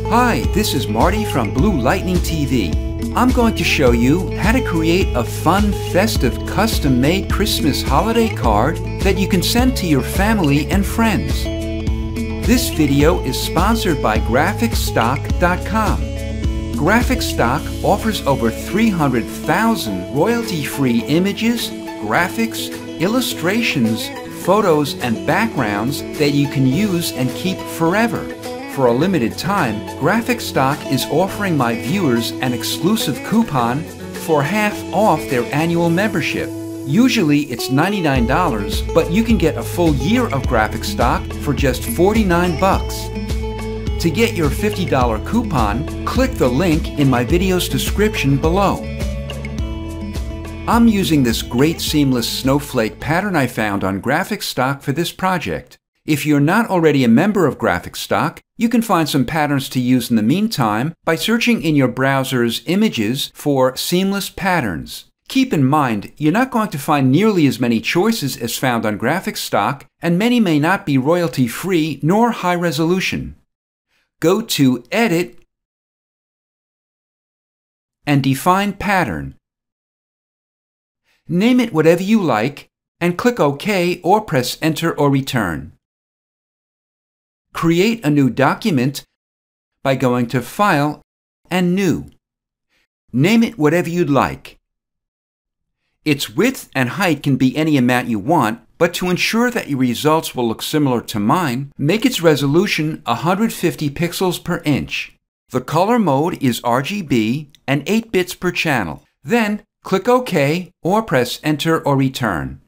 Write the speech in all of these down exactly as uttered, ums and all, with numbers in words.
Hi, this is Marty from Blue Lightning T V. I'm going to show you how to create a fun, festive, custom-made Christmas holiday card that you can send to your family and friends. This video is sponsored by Graphic Stock dot com. Graphic Stock offers over three hundred thousand royalty-free images, graphics, illustrations, photos, and backgrounds that you can use and keep forever. For a limited time, Graphic Stock is offering my viewers an exclusive coupon for half off their annual membership. Usually it's ninety-nine dollars, but you can get a full year of Graphic Stock for just forty-nine bucks. To get your fifty dollar coupon, click the link in my video's description below. I'm using this great seamless snowflake pattern I found on Graphic Stock for this project. If you're not already a member of Graphic Stock, you can find some patterns to use in the meantime by searching in your browser's images for seamless patterns. Keep in mind, you're not going to find nearly as many choices as found on Graphic Stock, and many may not be royalty-free nor high resolution. Go to Edit and define pattern. Name it whatever you like and click OK or press Enter or Return. Create a new document by going to File and New. Name it whatever you'd like. Its width and height can be any amount you want, but to ensure that your results will look similar to mine, make its resolution one hundred fifty pixels per inch. The color mode is R G B and eight bits per channel. Then click OK or press Enter or Return.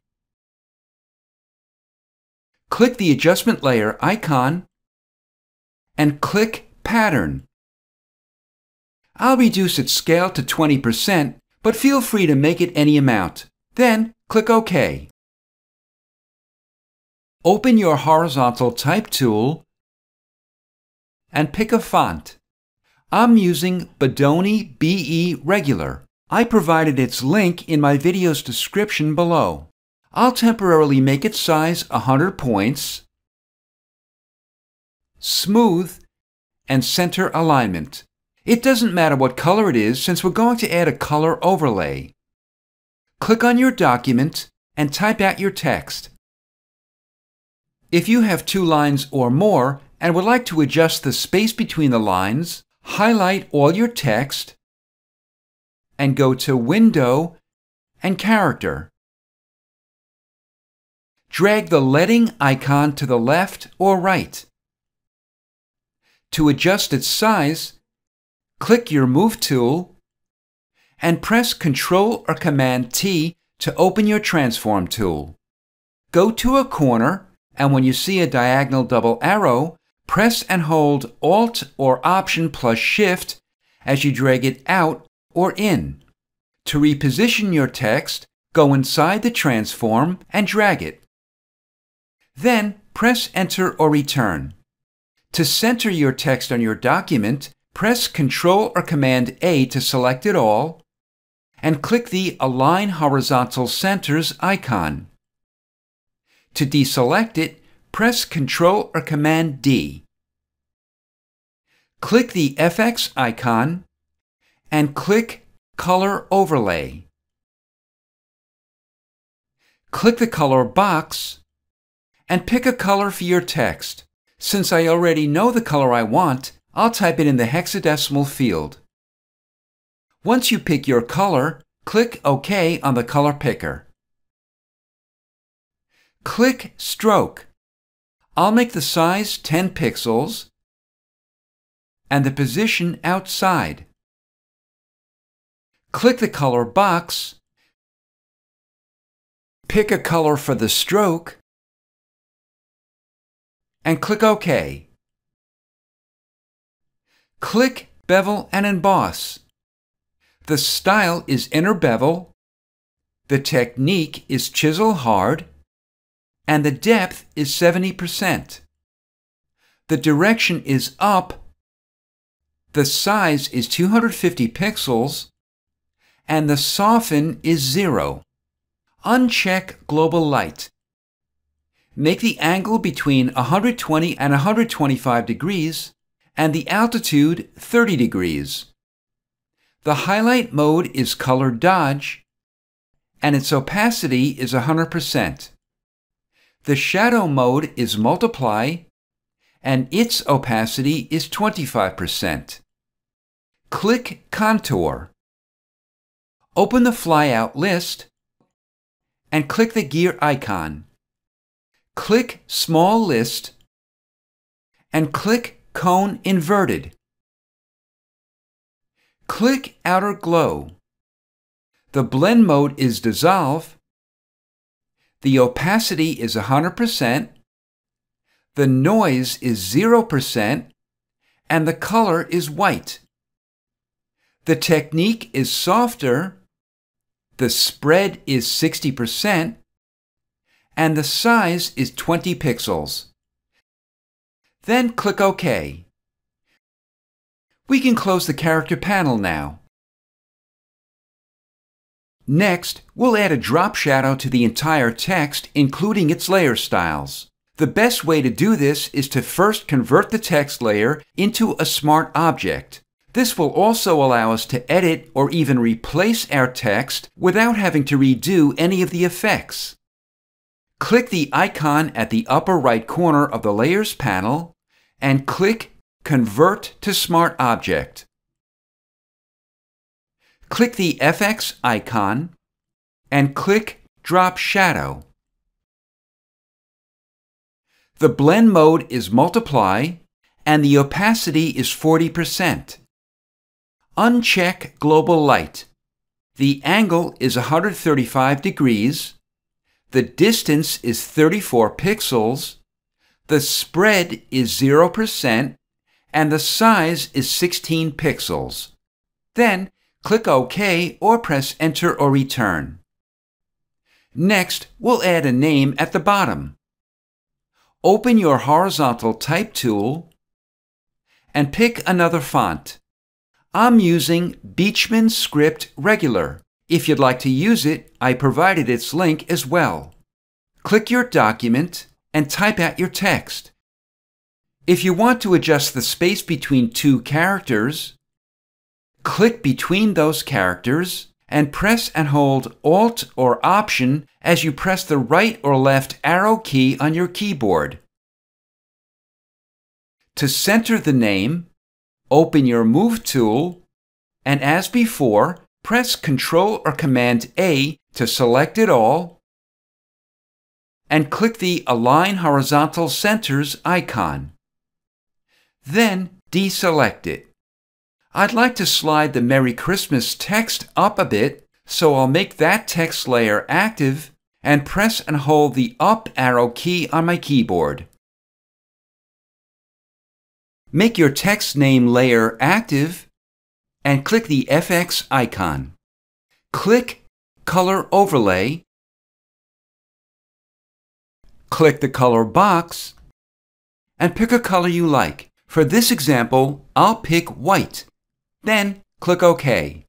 Click the adjustment layer icon and click Pattern. I'll reduce its scale to twenty percent, but feel free to make it any amount. Then click OK. Open your horizontal type tool and pick a font. I'm using Bodoni B E Regular. I provided its link in my video's description below. I'll temporarily make its size one hundred points, smooth, and center alignment. It doesn't matter what color it is since we're going to add a color overlay. Click on your document and type out your text. If you have two lines or more and would like to adjust the space between the lines, highlight all your text and go to Window and Character. Drag the leading icon to the left or right. To adjust its size, click your Move tool and press Control or Command T to open your Transform tool. Go to a corner, and when you see a diagonal double arrow, press and hold Alt or Option plus Shift as you drag it out or in. To reposition your text, go inside the transform and drag it. Then press Enter or Return. To center your text on your document, press Control or Command A to select it all, and click the Align Horizontal Centers icon. To deselect it, press Control or Command D. Click the F X icon and click Color Overlay. Click the color box and pick a color for your text. Since I already know the color I want, I'll type it in the hexadecimal field. Once you pick your color, click OK on the color picker. Click Stroke. I'll make the size ten pixels and the position outside. Click the color box, pick a color for the stroke, and click OK. Click Bevel and Emboss. The style is inner bevel, the technique is chisel hard, and the depth is seventy percent. The direction is up, the size is two hundred fifty pixels, and the soften is zero. Uncheck Global Light. Make the angle between one hundred twenty and one hundred twenty-five degrees and the altitude thirty degrees. The highlight mode is color dodge, and its opacity is one hundred percent. The shadow mode is multiply, and its opacity is twenty-five percent. Click Contour. Open the flyout list and click the gear icon. Click Small List and click Cone Inverted. Click Outer Glow. The blend mode is Dissolve. The opacity is one hundred percent. The noise is zero percent. And the color is white. The technique is Softer. The spread is sixty percent. And the size is twenty pixels. Then click OK. We can close the character panel now. Next, we'll add a drop shadow to the entire text, including its layer styles. The best way to do this is to first convert the text layer into a smart object. This will also allow us to edit or even replace our text without having to redo any of the effects. Click the icon at the upper right corner of the Layers panel and click Convert to Smart Object. Click the F X icon and click Drop Shadow. The blend mode is Multiply and the opacity is forty percent. Uncheck Global Light. The angle is one hundred thirty-five degrees. The distance is thirty-four pixels. The spread is zero percent. And the size is sixteen pixels. Then click OK or press Enter or Return. Next, we'll add a name at the bottom. Open your horizontal type tool and pick another font. I'm using Beechman Script Regular. If you'd like to use it, I provided its link as well. Click your document and type out your text. If you want to adjust the space between two characters, click between those characters and press and hold Alt or Option as you press the right or left arrow key on your keyboard. To center the name, open your Move tool, and as before, press Control or Command A to select it all, and click the Align Horizontal Centers icon. Then deselect it. I'd like to slide the Merry Christmas text up a bit, so I'll make that text layer active and press and hold the up arrow key on my keyboard. Make your text name layer active and click the F X icon. Click Color Overlay. Click the color box and pick a color you like. For this example, I'll pick white. Then click OK.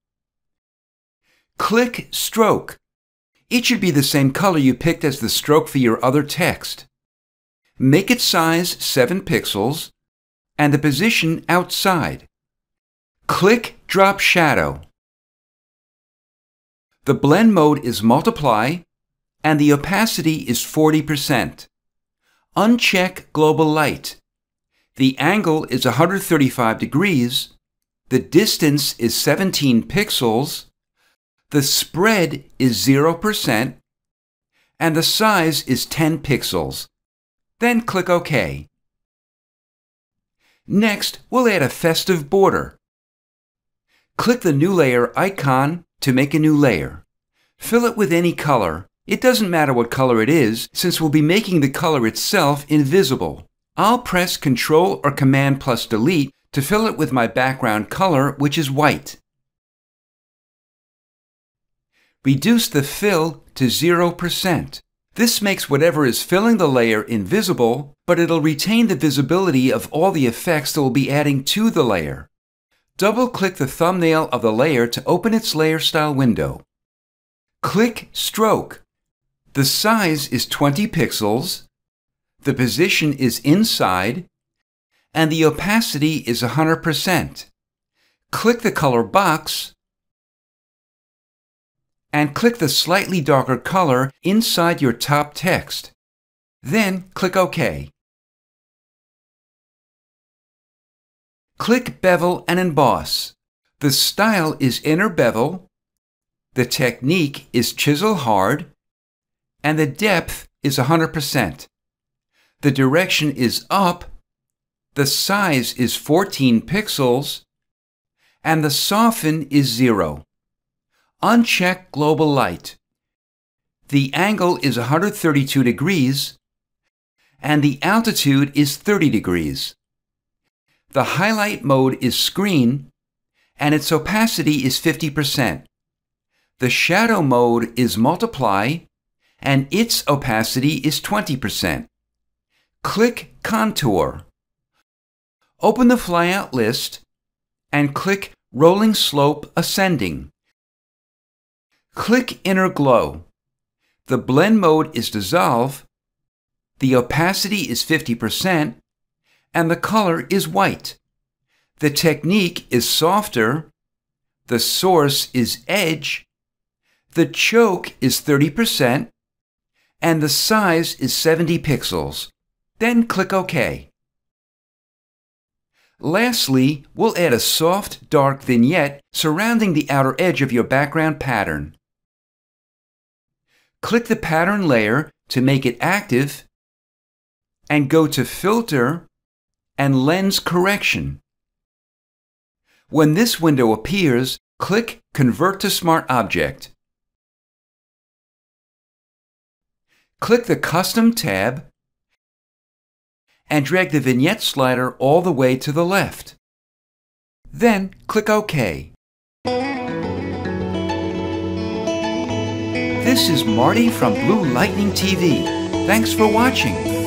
Click Stroke. It should be the same color you picked as the stroke for your other text. Make its size seven pixels and the position outside. Click Drop Shadow. The blend mode is Multiply and the opacity is forty percent. Uncheck Global Light. The angle is one hundred thirty-five degrees. The distance is seventeen pixels. The spread is zero percent. And the size is ten pixels. Then click OK. Next, we'll add a festive border. Click the New Layer icon to make a new layer. Fill it with any color. It doesn't matter what color it is, since we'll be making the color itself invisible. I'll press Control or Command plus Delete to fill it with my background color, which is white. Reduce the fill to zero percent. This makes whatever is filling the layer invisible, but it'll retain the visibility of all the effects that we'll be adding to the layer. Double-click the thumbnail of the layer to open its layer style window. Click Stroke. The size is twenty pixels. The position is inside. and the opacity is one hundred percent. Click the color box and click the slightly darker color inside your top text. Then click OK. Click Bevel and Emboss. The style is inner bevel, the technique is chisel hard, and the depth is one hundred percent. The direction is up, the size is fourteen pixels, and the soften is zero. Uncheck global light. The angle is one hundred thirty-two degrees, and the altitude is thirty degrees. The highlight mode is screen, and its opacity is fifty percent. The shadow mode is multiply, and its opacity is twenty percent. Click Contour. Open the flyout list and click Rolling Slope Ascending. Click Inner Glow. The blend mode is Dissolve, the opacity is fifty percent, and the color is white. The technique is Softer, the source is Edge, the choke is thirty percent, and the size is seventy pixels. Then click OK. Lastly, we'll add a soft, dark vignette surrounding the outer edge of your background pattern. Click the pattern layer to make it active, and go to Filter and Lens Correction. When this window appears, click Convert to Smart Object. Click the Custom tab and drag the vignette slider all the way to the left. Then click OK. This is Marty from Blue Lightning T V. Thanks for watching.